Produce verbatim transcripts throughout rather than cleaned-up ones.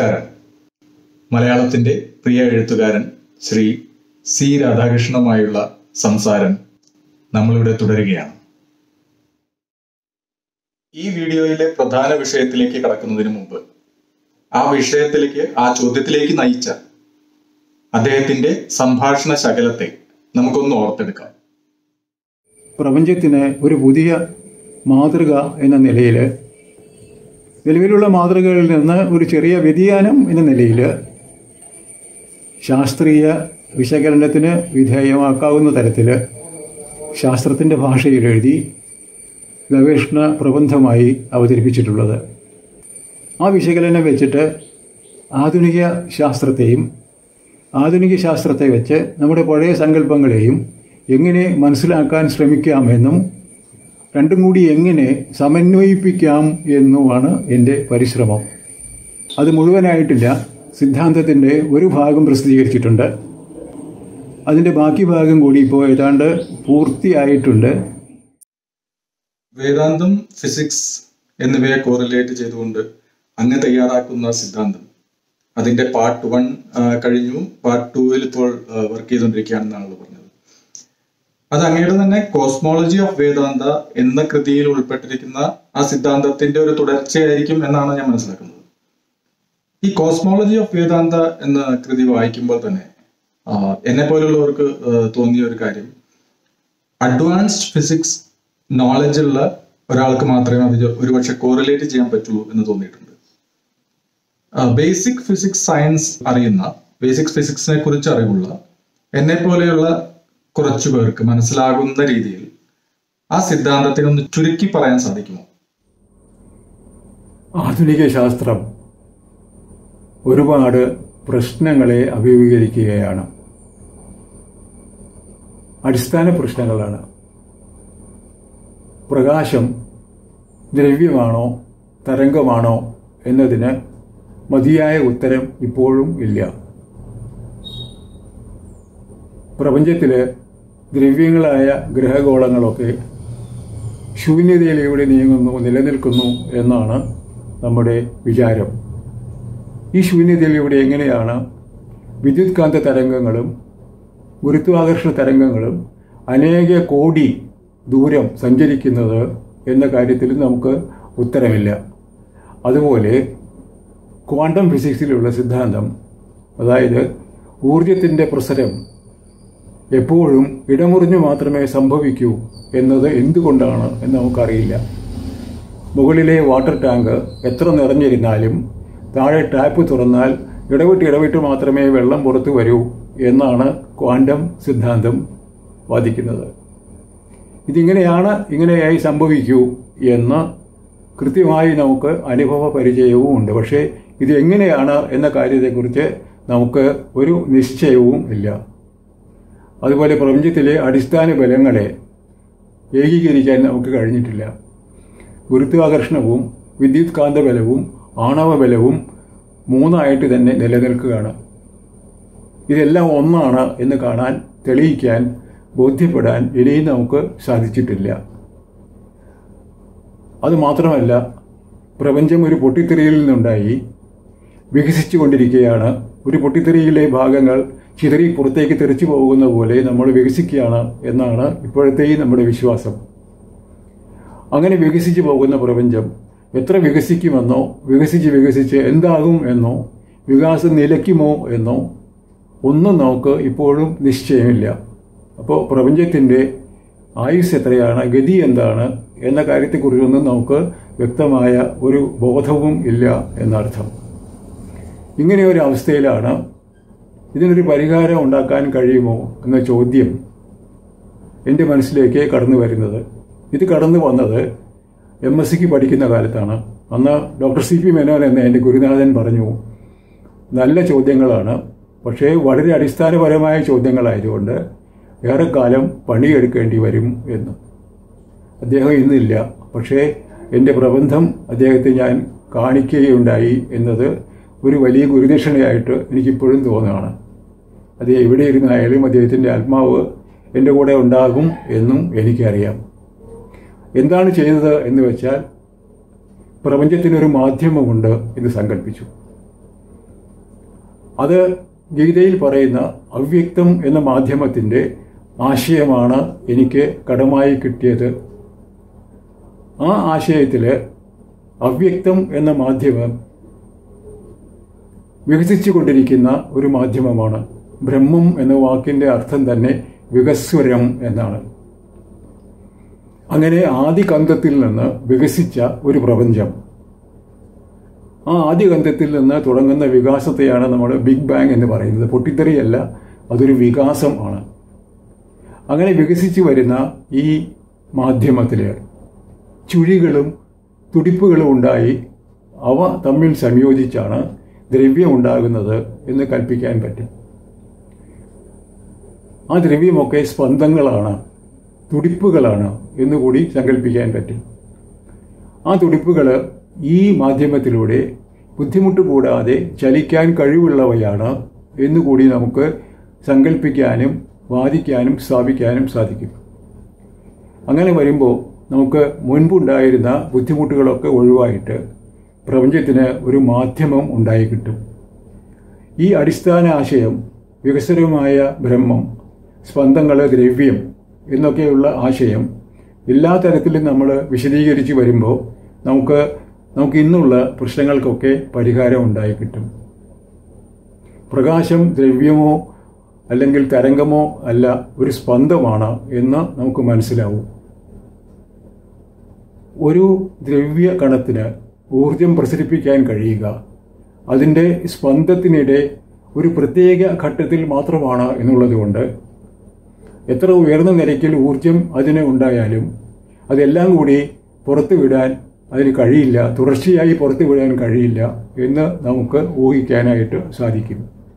നമസ്കാരം. മലയാളത്തിൻ്റെ പ്രിയ എഴുത്തുകാരൻ ശ്രീ സി രാധാകൃഷ്ണനുമായുള്ള സംസാരം നമ്മളിവിടെ തുടരുകയാണ്. ഈ വീഡിയോയിലെ പ്രധാന വിഷയത്തിലേക്ക് കടക്കുന്നതിന് മുമ്പ് ആ വിഷയത്തിലേക്ക്, ആ ചോദ്യത്തിലേക്ക് നയിച്ച അദ്ദേഹത്തിൻ്റെ സംഭാഷണ ശകലത്തെ നമുക്കൊന്ന് ഓർത്തെടുക്കാം. പ്രപഞ്ചത്തിന് ഒരു പുതിയ മാതൃക എന്ന നിലയിൽ, നിലവിലുള്ള മാതൃകകളിൽ നിന്ന് ഒരു ചെറിയ വ്യതിയാനം എന്ന നിലയിൽ ശാസ്ത്രീയ വിശകലനത്തിന് വിധേയമാക്കാവുന്ന തരത്തിൽ ശാസ്ത്രത്തിൻ്റെ ഭാഷയിൽ എഴുതി ഗവേഷണ പ്രബന്ധമായി അവതരിപ്പിച്ചിട്ടുള്ളത്. ആ വിശകലനം വെച്ചിട്ട് ആധുനിക ശാസ്ത്രത്തെയും ആധുനിക ശാസ്ത്രത്തെ വെച്ച് നമ്മുടെ പഴയ സങ്കല്പങ്ങളെയും എങ്ങനെ മനസ്സിലാക്കാൻ ശ്രമിക്കാമെന്നും രണ്ടും കൂടി എങ്ങനെ സമന്വയിപ്പിക്കാം എന്നുമാണ് എൻ്റെ പരിശ്രമം. അത് മുഴുവനായിട്ടില്ല. സിദ്ധാന്തത്തിൻ്റെ ഒരു ഭാഗം പ്രസിദ്ധീകരിച്ചിട്ടുണ്ട്. അതിൻ്റെ ബാക്കി ഭാഗം കൂടി ഇപ്പോൾ ഏതാണ്ട് പൂർത്തിയായിട്ടുണ്ട്. വേദാന്തം, ഫിസിക്സ് എന്നിവയെ കോറിലേറ്റ് ചെയ്തുകൊണ്ട് അങ്ങ് തയ്യാറാക്കുന്ന സിദ്ധാന്തം, അതിൻ്റെ പാർട്ട് വൺ കഴിഞ്ഞു. പാർട്ട് ടൂവിൽ ഇപ്പോൾ വർക്ക് ചെയ്തുകൊണ്ടിരിക്കുകയാണെന്നാണല്ലോ പറഞ്ഞത്. അത് അങ്ങയുടെ തന്നെ കോസ്മോളജി ഓഫ് വേദാന്ത എന്ന കൃതിയിൽ ഉൾപ്പെട്ടിരിക്കുന്ന ആ സിദ്ധാന്തത്തിന്റെ ഒരു തുടർച്ചയായിരിക്കും എന്നാണ് ഞാൻ മനസ്സിലാക്കുന്നത്. ഈ കോസ്മോളജി ഓഫ് വേദാന്ത എന്ന കൃതി വായിക്കുമ്പോൾ തന്നെ എന്നെ പോലുള്ളവർക്ക് തോന്നിയ ഒരു കാര്യം, അഡ്വാൻസ്ഡ് ഫിസിക്സ് നോളജ് ഉള്ള ഒരാൾക്ക് മാത്രമേ അത് ഒരുപക്ഷെ കോറിലേറ്റ് ചെയ്യാൻ പറ്റുള്ളൂ എന്ന് തോന്നിയിട്ടുണ്ട്. ബേസിക് ഫിസിക്സ് സയൻസ് അറിയുന്ന, ബേസിക് ഫിസിക്സിനെ കുറിച്ച് അറിവുള്ള എന്നെ പോലെയുള്ള കുറച്ചു പേർക്ക് മനസ്സിലാകുന്ന രീതിയിൽ ആ സിദ്ധാന്തത്തെ ഒന്ന് ചുരുക്കി പറയാൻ സാധിക്കുമോ? ആധുനിക ശാസ്ത്രം ഒരുപാട് പ്രശ്നങ്ങളെ അഭിമുഖീകരിക്കുകയാണ്. അടിസ്ഥാന പ്രശ്നങ്ങളാണ്. പ്രകാശം ദ്രവ്യമാണോ തരംഗമാണോ എന്നതിന് മതിയായ ഉത്തരം ഇപ്പോഴും ഇല്ല. പ്രപഞ്ചത്തിലെ ദ്രവ്യങ്ങളായ ഗ്രഹഗോളങ്ങളൊക്കെ ശൂന്യതയിലൂടെ നീങ്ങുന്നു, നിലനിൽക്കുന്നു എന്നാണ് നമ്മുടെ വിചാരം. ഈ ശൂന്യതയിലൂടെ എങ്ങനെയാണ് വിദ്യുത് കാന്ത തരംഗങ്ങളും ഗുരുത്വാകർഷണ തരംഗങ്ങളും അനേക കോടി ദൂരം സഞ്ചരിക്കുന്നത് എന്ന കാര്യത്തിൽ നമുക്ക് ഉത്തരമില്ല. അതുപോലെ ക്വാണ്ടം ഫിസിക്സിലുള്ള സിദ്ധാന്തം, അതായത് ഊർജത്തിൻ്റെ പ്രസരം എപ്പോഴും ഇടമുറിഞ്ഞു മാത്രമേ സംഭവിക്കൂ എന്നത് എന്തുകൊണ്ടാണ് എന്ന് നമുക്കറിയില്ല. മുകളിലെ വാട്ടർ ടാങ്ക് എത്ര നിറഞ്ഞിരുന്നാലും താഴെ ടാപ്പ് തുറന്നാൽ ഇടവിട്ട് ഇടവിട്ട് മാത്രമേ വെള്ളം പുറത്തു വരൂ എന്നാണ് ക്വാണ്ടം സിദ്ധാന്തം വാദിക്കുന്നത്. ഇതിങ്ങനെയാണ്, ഇങ്ങനെയായി സംഭവിക്കൂ എന്ന് കൃത്യമായി നമുക്ക് അനുഭവ പരിചയവും ഉണ്ട്. പക്ഷേ ഇത് എങ്ങനെയാണ് എന്ന കാര്യത്തെക്കുറിച്ച് നമുക്ക് ഒരു നിശ്ചയവും ഇല്ല. അതുപോലെ പ്രപഞ്ചത്തിലെ അടിസ്ഥാന ബലങ്ങളെ ഏകീകരിക്കാൻ നമുക്ക് കഴിഞ്ഞിട്ടില്ല. ഗുരുത്വാകർഷണവും വിദ്യുത് കാന്തബലവും ആണവബലവും മൂന്നായിട്ട് തന്നെ നിലനിൽക്കുകയാണ്. ഇതെല്ലാം ഒന്നാണ് എന്ന് കാണാൻ, തെളിയിക്കാൻ, ബോധ്യപ്പെടാൻ ഇനിയും നമുക്ക് സാധിച്ചിട്ടില്ല. അതുമാത്രമല്ല, പ്രപഞ്ചം ഒരു പൊട്ടിത്തെറിയിൽ നിന്നുണ്ടായി വികസിച്ചു കൊണ്ടിരിക്കുകയാണ്. ഒരു പൊട്ടിത്തെറിയിലെ ഭാഗങ്ങൾ ചിതറി പുറത്തേക്ക് തെറിച്ചു പോകുന്ന പോലെ നമ്മൾ വികസിക്കുകയാണ് എന്നാണ് ഇപ്പോഴത്തെയും നമ്മുടെ വിശ്വാസം. അങ്ങനെ വികസിച്ചു പോകുന്ന പ്രപഞ്ചം എത്ര വികസിക്കുമെന്നോ, വികസിച്ച് വികസിച്ച് എന്താകും എന്നോ, വികാസം നിലയ്ക്കുമോ എന്നോ ഒന്നും നമുക്ക് ഇപ്പോഴും നിശ്ചയമില്ല. അപ്പോൾ പ്രപഞ്ചത്തിൻ്റെ ആയുസ് എത്രയാണ്, ഗതി എന്താണ് എന്ന കാര്യത്തെക്കുറിച്ചൊന്നും നമുക്ക് വ്യക്തമായ ഒരു ബോധവും ഇല്ല എന്നർത്ഥം. ഇങ്ങനെയൊരു അവസ്ഥയിലാണ് ഇതിനൊരു പരിഹാരം ഉണ്ടാക്കാൻ കഴിയുമോ എന്ന ചോദ്യം എൻ്റെ മനസ്സിലേക്ക് കടന്നു വരുന്നത്. ഇത് കടന്നു വന്നത് എം എസ് സിക്ക് പഠിക്കുന്ന കാലത്താണ്. അന്ന് ഡോക്ടർ സി പി മേനോൻ എന്ന എൻ്റെ ഗുരുനാഥൻ പറഞ്ഞു, നല്ല ചോദ്യങ്ങളാണ്, പക്ഷേ വളരെ അടിസ്ഥാനപരമായ ചോദ്യങ്ങളായതുകൊണ്ട് ഏറെക്കാലം പണിയെടുക്കേണ്ടി വരും എന്ന്. അദ്ദേഹം ഇന്നില്ല, പക്ഷേ എൻ്റെ പ്രബന്ധം അദ്ദേഹത്തെ ഞാൻ കാണിക്കുകയുണ്ടായി എന്നത് ഒരു വലിയ ഗുരുദക്ഷിണയായിട്ട് എനിക്കിപ്പോഴും തോന്നുകയാണ്. അത് എവിടെ ഇരുന്നായാലും അദ്ദേഹത്തിൻ്റെ ആത്മാവ് എൻ്റെ കൂടെ ഉണ്ടാകും എന്നും എനിക്കറിയാം. എന്താണ് ചെയ്തത് എന്ന് വെച്ചാൽ, പ്രപഞ്ചത്തിനൊരു മാധ്യമമുണ്ട് എന്ന് സങ്കല്പിച്ചു. അത് ഗീതയിൽ പറയുന്ന അവ്യക്തം എന്ന മാധ്യമത്തിൻ്റെ ആശയമാണ് എനിക്ക് കടമായി കിട്ടിയത്. ആ ആശയത്തിൽ അവ്യക്തം എന്ന മാധ്യമം വികസിച്ചു കൊണ്ടിരിക്കുന്ന ഒരു മാധ്യമമാണ്. ബ്രഹ്മം എന്ന വാക്കിൻ്റെ അർത്ഥം തന്നെ വികസ്വരം എന്നാണ്. അങ്ങനെ ആദികന്ധത്തിൽ നിന്ന് വികസിച്ച ഒരു പ്രപഞ്ചം, ആ ആദികന്ധത്തിൽ നിന്ന് തുടങ്ങുന്ന വികാസത്തെയാണ് നമ്മൾ ബിഗ് ബാങ് എന്ന് പറയുന്നത്. പൊട്ടിത്തെറിയല്ല, അതൊരു വികാസം ആണ്. അങ്ങനെ വികസിച്ചു വരുന്ന ഈ മാധ്യമത്തിൽ ചുഴികളും തുടിപ്പുകളും ഉണ്ടായി അവ തമ്മിൽ സംയോജിച്ചാണ് ദ്രവ്യം ഉണ്ടാകുന്നത് എന്ന് കൽപ്പിക്കാൻ പറ്റും. ആ ദ്രവ്യമൊക്കെ സ്പന്ദങ്ങളാണ്, തുടിപ്പുകളാണ് എന്നുകൂടി സങ്കല്പിക്കാൻ പറ്റും. ആ തുടിപ്പുകൾ ഈ മാധ്യമത്തിലൂടെ ബുദ്ധിമുട്ട് കൂടാതെ ചലിക്കാൻ കഴിവുള്ളവയാണ് എന്നുകൂടി നമുക്ക് സങ്കല്പിക്കാനും വാദിക്കാനും സ്ഥാപിക്കാനും സാധിക്കും. അങ്ങനെ വരുമ്പോൾ നമുക്ക് മുൻപുണ്ടായിരുന്ന ബുദ്ധിമുട്ടുകളൊക്കെ ഒഴിവായിട്ട് പ്രപഞ്ചത്തിന് ഒരു മാധ്യമം ഉണ്ടായി കിട്ടും. ഈ അടിസ്ഥാന ആശയം വികസ്വരമായ ബ്രഹ്മം, സ്പന്ദങ്ങൾ, ദ്രവ്യം എന്നൊക്കെയുള്ള ആശയം എല്ലാ തരത്തിലും നമ്മൾ വിശദീകരിച്ച് വരുമ്പോൾ നമുക്ക് നമുക്ക് ഇന്നുള്ള പ്രശ്നങ്ങൾക്കൊക്കെ പരിഹാരം ഉണ്ടായി കിട്ടും. പ്രകാശം ദ്രവ്യമോ അല്ലെങ്കിൽ തരംഗമോ അല്ല, ഒരു സ്പന്ദമാണ് എന്ന് നമുക്ക് മനസ്സിലാവും. ഒരു ദ്രവ്യ കണത്തിന് ഊർജം പ്രസരിപ്പിക്കാൻ കഴിയുക അതിൻ്റെ സ്പന്ദത്തിനിടെ ഒരു പ്രത്യേക ഘട്ടത്തിൽ മാത്രമാണ് എന്നുള്ളതുകൊണ്ട് എത്ര ഉയർന്ന നിരക്കിൽ ഊർജം അതിന് ഉണ്ടായാലും അതെല്ലാം കൂടി പുറത്തു വിടാൻ അതിന് കഴിയില്ല, തുടർച്ചയായി പുറത്തു വിടാൻ കഴിയില്ല എന്ന് നമുക്ക് ഊഹിക്കാനായിട്ട് സാധിക്കും.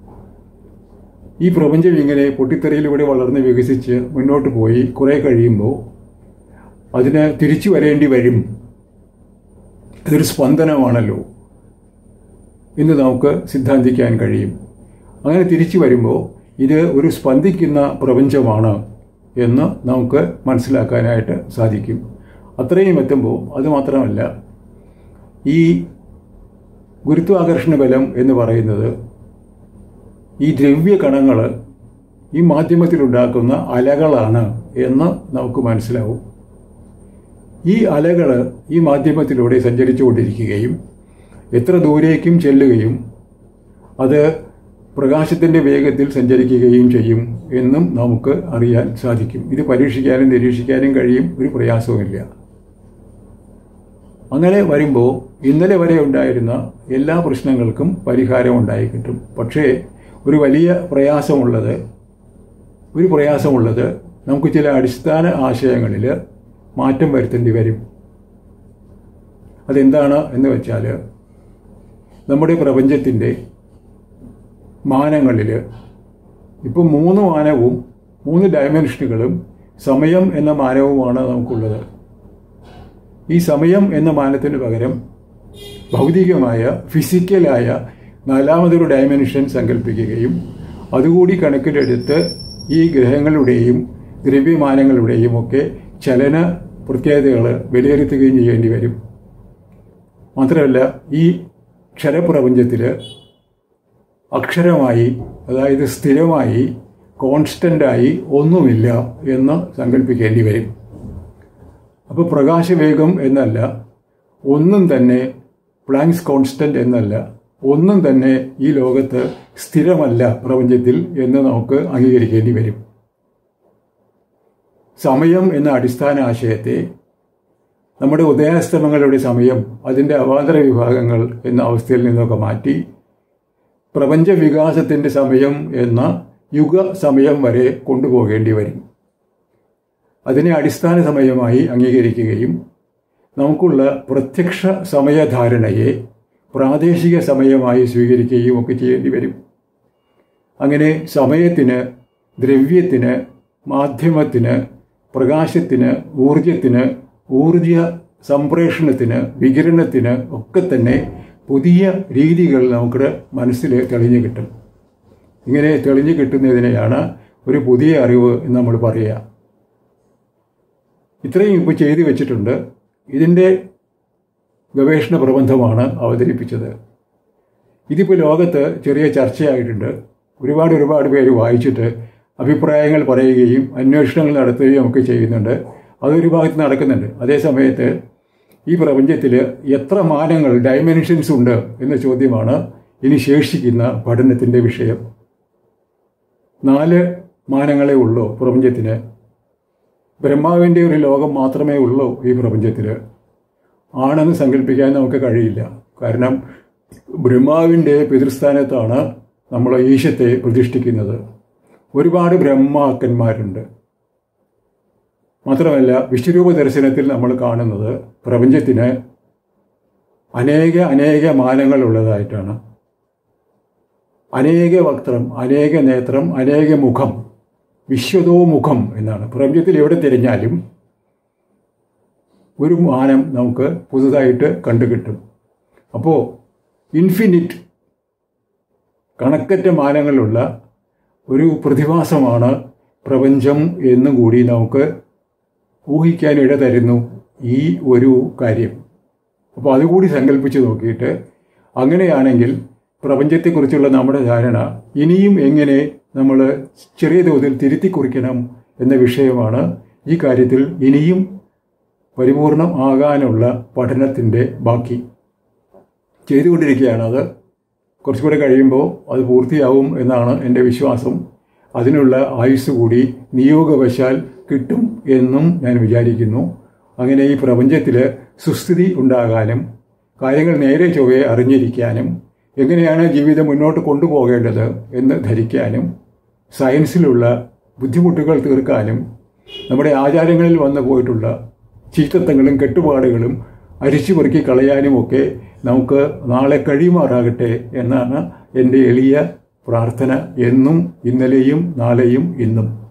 ഈ പ്രപഞ്ചം ഇങ്ങനെ പൊട്ടിത്തെറിയിലൂടെ വളർന്ന് വികസിച്ച് മുന്നോട്ട് പോയി കുറേ കഴിയുമ്പോൾ അതിന് തിരിച്ചു വരേണ്ടി വരും. ഇതൊരു സ്പന്ദനമാണല്ലോ എന്ന് നമുക്ക് സിദ്ധാന്തിക്കാൻ കഴിയും. അങ്ങനെ തിരിച്ചു വരുമ്പോൾ ഇത് ഒരു സ്പന്ദിക്കുന്ന പ്രപഞ്ചമാണ് എന്ന് നമുക്ക് മനസ്സിലാക്കാനായിട്ട് സാധിക്കും. അത്രയും എത്തുമ്പോൾ അതുമാത്രമല്ല, ഈ ഗുരുത്വാകർഷണ ബലം എന്ന് പറയുന്നത് ഈ ദ്രവ്യ കണങ്ങൾ ഈ മാധ്യമത്തിലുണ്ടാക്കുന്ന അലകളാണ് എന്ന് നമുക്ക് മനസ്സിലാവും. ഈ അലകൾ ഈ മാധ്യമത്തിലൂടെ സഞ്ചരിച്ചു കൊണ്ടിരിക്കുകയും എത്ര ദൂരേക്കും ചെല്ലുകയും അത് പ്രകാശത്തിൻ്റെ വേഗത്തിൽ സഞ്ചരിക്കുകയും ചെയ്യും എന്നും നമുക്ക് അറിയാൻ സാധിക്കും. ഇത് പരീക്ഷിക്കാനും നിരീക്ഷിക്കാനും കഴിയും, ഒരു പ്രയാസവുമില്ല. അങ്ങനെ വരുമ്പോൾ ഇന്നലെ വരെ ഉണ്ടായിരുന്ന എല്ലാ പ്രശ്നങ്ങൾക്കും പരിഹാരം ഉണ്ടായി കിട്ടും. പക്ഷേ ഒരു വലിയ പ്രയാസമുള്ളത് ഒരു പ്രയാസമുള്ളത് നമുക്ക് ചില അടിസ്ഥാന ആശയങ്ങളിൽ മാറ്റം വരുത്തേണ്ടി വരും. അതെന്താണ് എന്ന് വെച്ചാൽ, നമ്മുടെ പ്രപഞ്ചത്തിൻ്റെ മാനങ്ങളിൽ ഇപ്പം മൂന്ന് മാനവും മൂന്ന് ഡയമെൻഷനുകളും സമയം എന്ന മാനവുമാണ് നമുക്കുള്ളത്. ഈ സമയം എന്ന മാനത്തിന് പകരം ഭൗതികമായ ഫിസിക്കലായ നാലാമതൊരു ഡയമെൻഷൻ സങ്കല്പിക്കുകയും അതുകൂടി കണക്കിലെടുത്ത് ഈ ഗ്രഹങ്ങളുടെയും ദ്രവ്യമാനങ്ങളുടെയും ഒക്കെ ചലന പ്രത്യേകതകൾ വിലയിരുത്തുകയും ചെയ്യേണ്ടി വരും. മാത്രമല്ല, ഈ ക്ഷരപ്രപഞ്ചത്തിൽ അക്ഷരമായി, അതായത് സ്ഥിരമായി, കോൺസ്റ്റൻ്റായി ഒന്നുമില്ല എന്ന് സങ്കല്പിക്കേണ്ടി വരും. അപ്പോൾ പ്രകാശവേഗം എന്നല്ല, ഒന്നും തന്നെ പ്ലാങ്ക്സ് കോൺസ്റ്റൻ്റ് എന്നല്ല, ഒന്നും തന്നെ ഈ ലോകത്ത് സ്ഥിരമല്ല പ്രപഞ്ചത്തിൽ എന്ന് നമുക്ക് അംഗീകരിക്കേണ്ടി വരും. സമയം എന്ന അടിസ്ഥാന ആശയത്തെ നമ്മുടെ ഉദയാസ്തമങ്ങളുടെ സമയം, അതിൻ്റെ അവാന്തര വിഭാഗങ്ങൾ എന്ന അവസ്ഥയിൽ നിന്നൊക്കെ മാറ്റി പ്രപഞ്ച വികാസത്തിൻ്റെ സമയം എന്ന യുഗ സമയം വരെ കൊണ്ടുപോകേണ്ടി വരും. അതിനെ അടിസ്ഥാന സമയമായി അംഗീകരിക്കുകയും നമുക്കുള്ള പ്രത്യക്ഷ സമയധാരണയെ പ്രാദേശിക സമയമായി സ്വീകരിക്കുകയും ഒക്കെ ചെയ്യേണ്ടി വരും. അങ്ങനെ സമയത്തിന്, ദ്രവ്യത്തിന്, മാധ്യമത്തിന്, പ്രകാശത്തിന്, ഊർജത്തിന്, ഊർജ സംപ്രേഷണത്തിന്, വികിരണത്തിന് ഒക്കെ തന്നെ പുതിയ രീതികൾ നമുക്ക് മനസ്സിൽ തെളിഞ്ഞു കിട്ടും. ഇങ്ങനെ തെളിഞ്ഞു കിട്ടുന്നതിനെയാണ് ഒരു പുതിയ അറിവ് എന്ന് നമ്മൾ പറയുക. ഇത്രയും ഇപ്പോൾ ചെയ്തു വെച്ചിട്ടുണ്ട്. ഇതിൻ്റെ ഗവേഷണ പ്രബന്ധമാണ് അവതരിപ്പിച്ചത്. ഇതിപ്പോൾ ലോകത്ത് ചെറിയ ചർച്ചയായിട്ടുണ്ട്. ഒരുപാട് ഒരുപാട് പേര് വായിച്ചിട്ട് അഭിപ്രായങ്ങൾ പറയുകയും അന്വേഷണങ്ങൾ നടത്തുകയും ഒക്കെ ചെയ്യുന്നുണ്ട്. അതൊരു ഭാഗത്ത് നടക്കുന്നുണ്ട്. അതേസമയത്ത് ഈ പ്രപഞ്ചത്തിൽ എത്ര മാനങ്ങൾ, ഡയമെൻഷൻസ് ഉണ്ട് എന്ന ചോദ്യമാണ് ഇനി ശേഷിക്കുന്ന പഠനത്തിൻ്റെ വിഷയം. നാല് മാനങ്ങളെ ഉള്ളൂ പ്രപഞ്ചത്തിന്. ബ്രഹ്മാവിൻ്റെ ഒരു ലോകം മാത്രമേ ഉള്ളൂ ഈ പ്രപഞ്ചത്തിൽ. ആണെന്ന് സങ്കല്പിക്കാൻ നമുക്ക് കഴിയില്ല. കാരണം ബ്രഹ്മാവിൻ്റെ പിതൃസ്ഥാനത്താണ് നമ്മൾ ഈശത്തെ പ്രതിഷ്ഠിക്കുന്നത്. ഒരുപാട് ബ്രഹ്മാക്കന്മാരുണ്ട്. മാത്രമല്ല വിശ്വരൂപ ദർശനത്തിൽ നമ്മൾ കാണുന്നത് പ്രപഞ്ചത്തിന് അനേക അനേക മാനങ്ങൾ ഉള്ളതായിട്ടാണ്. അനേക വക്ത്രം, അനേക നേത്രം, അനേക മുഖം, വിശ്വതോമുഖം എന്നാണ്. പ്രപഞ്ചത്തിൽ എവിടെ തിരഞ്ഞാലും ഒരു മാനം നമുക്ക് പുതുതായിട്ട് കണ്ടുകിട്ടും. അപ്പോൾ ഇൻഫിനിറ്റ്, കണക്കറ്റ മാനങ്ങളുള്ള ഒരു പ്രതിഭാസമാണ് പ്രപഞ്ചം എന്നും കൂടി നമുക്ക് ഊഹിക്കാൻ ഇട തരുന്നു ഈ ഒരു കാര്യം. അപ്പോൾ അതുകൂടി സങ്കല്പിച്ച് നോക്കിയിട്ട് അങ്ങനെയാണെങ്കിൽ പ്രപഞ്ചത്തെക്കുറിച്ചുള്ള നമ്മുടെ ധാരണ ഇനിയും എങ്ങനെ നമ്മൾ ചെറിയ തോതിൽ തിരുത്തി കുറിക്കണം എന്ന വിഷയമാണ് ഈ കാര്യത്തിൽ ഇനിയും പരിപൂർണം ആകാനുള്ള പഠനത്തിൻ്റെ ബാക്കി ചെയ്തുകൊണ്ടിരിക്കുകയാണ്. അത് കുറച്ചുകൂടെ കഴിയുമ്പോൾ അത് പൂർത്തിയാവും എന്നാണ് എൻ്റെ വിശ്വാസം. അതിനുള്ള ആയുസ് കൂടി നിയോഗവശാൽ കിട്ടും എന്നും ഞാൻ വിചാരിക്കുന്നു. അങ്ങനെ ഈ പ്രപഞ്ചത്തിൽ സുസ്ഥിതി ഉണ്ടാകാനും കാര്യങ്ങൾ നേരെ ചൊവ്വയെ അറിഞ്ഞിരിക്കാനും എങ്ങനെയാണ് ജീവിതം മുന്നോട്ട് കൊണ്ടുപോകേണ്ടത് എന്ന് ധരിക്കാനും സയൻസിലുള്ള ബുദ്ധിമുട്ടുകൾ തീർക്കാനും നമ്മുടെ ആചാരങ്ങളിൽ വന്നു പോയിട്ടുള്ള ചീത്തത്വങ്ങളും കെട്ടുപാടുകളും അരിച്ചു പെറുക്കി കളയാനുമൊക്കെ നമുക്ക് നാളെ കഴിയുമാറാകട്ടെ എന്നാണ് എൻ്റെ എളിയ പ്രാർത്ഥന. എന്നും, ഇന്നലെയും, നാളെയും, ഇന്നും.